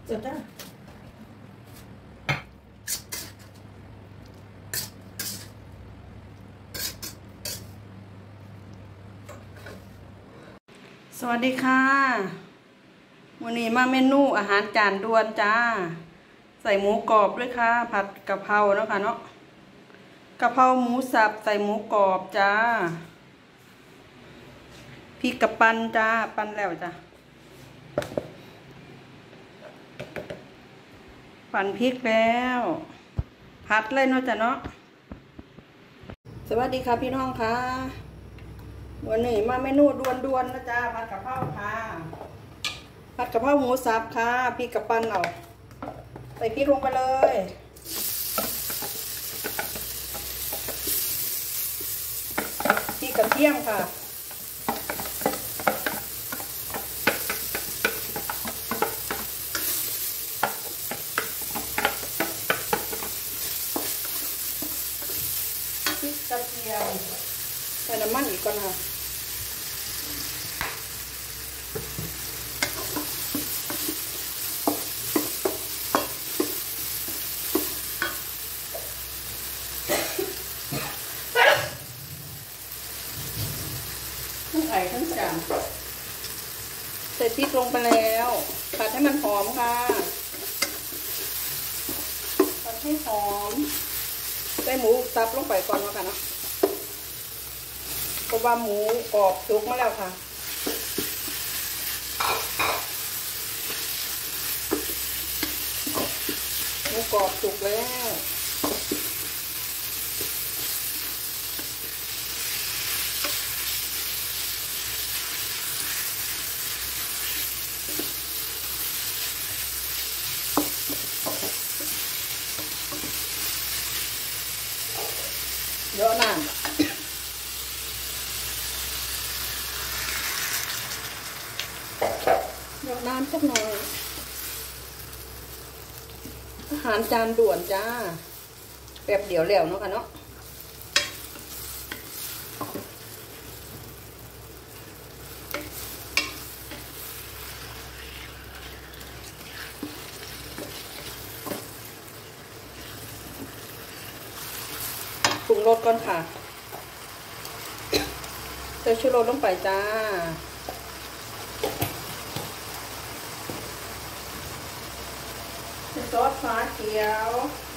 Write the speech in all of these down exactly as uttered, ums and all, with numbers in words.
เดี๋ยวจ้าสวัสดีค่ะวันนี้มาเมนูอาหารจานด่วนจ้าใส่หมูกรอบด้วยค่ะผัดกะเพราเนาะค่ะเนาะกะเพราหมูสับใส่หมูกรอบจ้าพริกกะปั้นจ้าปั้นแล้วจ้าปั่นพริกแล้วผัดเลยเนาะจ้ะเนาะสวัสดีค่ะพี่น้องค่ะวันนี้มาเมนูด่วนๆนะจ้าผัดกะเพราค่ะผัดกะเพราหมูสับค่ะพริกกะปั้นเอาใส่พริกลงไปเลยพริกกระเทียมค่ะพริกกระเทียมใส่น้ำมันอีกก่อนค่ะทั้งไข่ทั้งจานใส่พริกลงไปแล้วผัดให้มันหอมค่ะผัดให้หอมใส่หมูสับลงไปก่อนแล้วกันเนาะเพราะว่าหมูกรอบสุกมาแล้วค่ะหมูกรอบสุกแล้วเยอะน้ำเยอะน้ำสักหน่อยอาหารจานด่วนจ้าแบบเดี๋ยวแล้วเนาะค่ะเนาะปรุงรสก่อนค่ะใส่ชูรสลงไปจ้าซอสฟ้าเขียว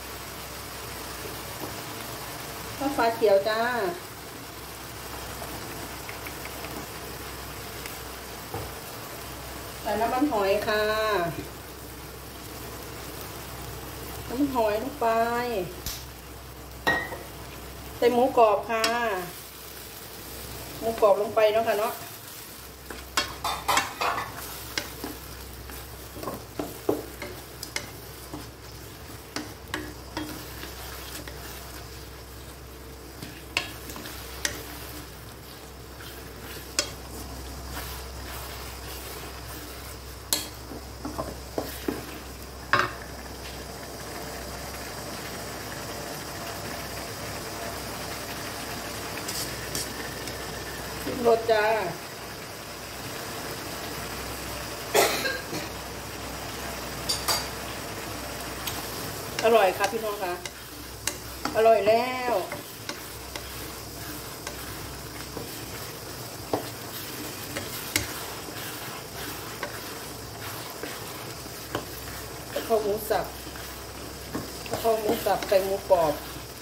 ซอสฟ้าเขียวจ้าใส่น้ำมันหอยค่ะน้ำมันหอยลงไปใส่หมูกรอบค่ะหมูกรอบลงไปเนาะค่ะเนาะรสจ้าอร่อยค่ะพี่น้องค่ะอร่อยแล้วกะเพราหมูสับกะเพราหมูสับใส่หมูกรอบ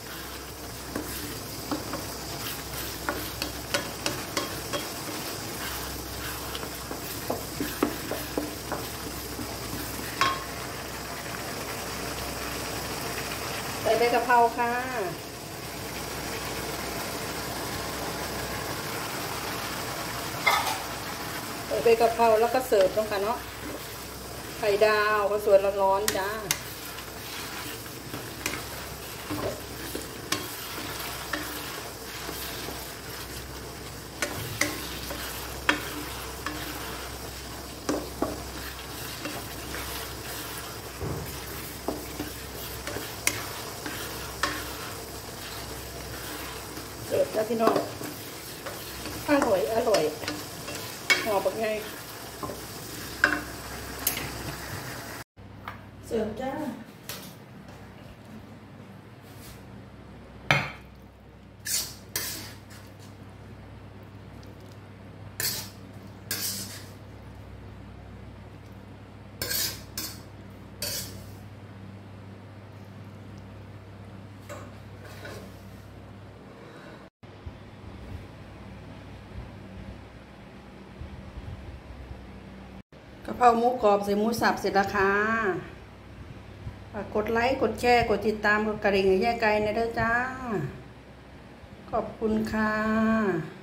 ใส่ใบกะเพราค่ะใส่ใบกะเพราแล้วก็เสิร์ฟตรงกันเนาะไข่ดาวก็สวยร้อนๆจ้าเสิร์ฟจ้าพี่น้องอร่อยอร่อยหอมแบบไงเสิร์ฟจ้า กะเพราหมูกรอบใส่หมูสับเสร็จแล้วค่ะฝากกดไลค์กดแชร์กดติดตามกดกระดิ่งให้แย่ไกลในเด้อจ้าขอบคุณค่ะ